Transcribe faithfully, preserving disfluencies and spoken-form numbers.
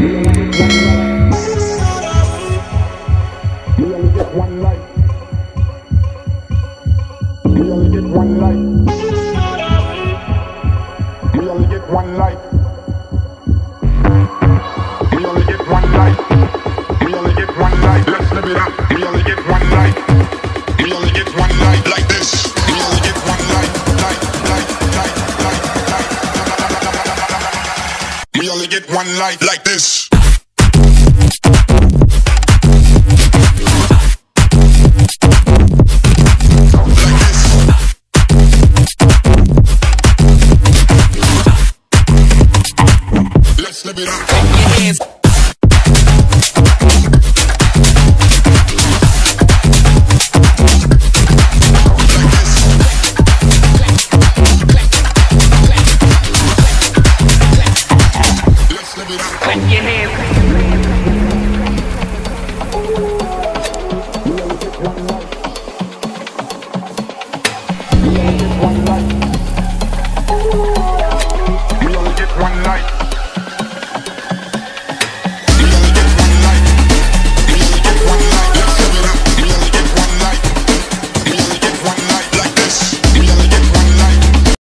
One life. We only get one life. We only get one life. We only get one life. We only get one life. Let's live it up. We only get one life. We only get one life like this. We only get one life. Life, life, life, life, life. We only get one life like this. Let's live it up.